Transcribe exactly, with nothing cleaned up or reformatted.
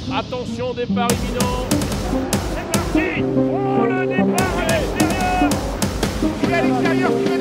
Attention, départ imminent. C'est parti. Oh, le départ à l'extérieur. Il est à l'extérieur,